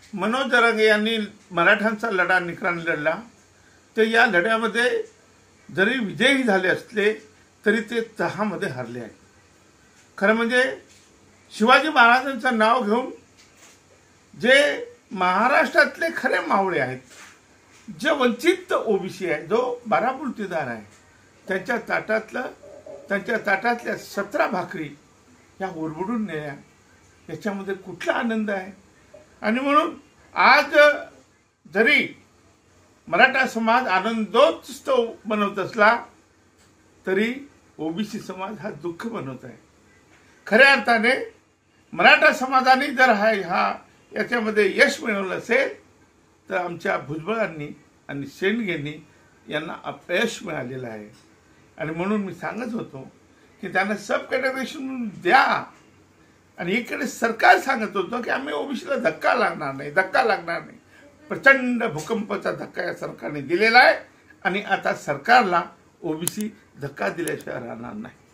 मनोज जरांगे यांनी मराठ्यांचा लढा निकराने लढला, तर या लढ्यामध्ये जरी विजयी झाले असले तरी ते तहामध्ये हरले आहेत. खरं म्हणजे शिवाजी महाराजांचं नाव घेऊन जे महाराष्ट्रातले खरे मावळे आहेत, जे वंचित ओबीसी आहे, जो बारापुलतीदार आहे, त्यांच्या ताटातल्या 17 भाकरी या उरबडून नेल्या, याच्यामध्ये कुठला आनंद आहे. आणि म्हणून आज जरी मराठा समाज आनंदोत्सव बनवत असला तरी ओबीसी समाज हा दुःख बनवत आहे. खऱ्या अर्थाने मराठा समाजाने जर याच्यामध्ये यश मिळवलं असेल तर आमच्या भुजबळांनी आणि शेंडगेंनी यांना अपयश मिळालेलं आहे. आणि म्हणून मी सांगत होतो की त्यांना सब कॅटेगरायझेशन द्या. आणि इकडे सरकार सांगत होतं की आम्ही ओबीसीला धक्का लागणार नाही. प्रचंड भूकंपाचा धक्का या सरकारने दिलेला आहे आणि आता सरकारला ओबीसी धक्का दिल्याशिवाय राहणार नाही.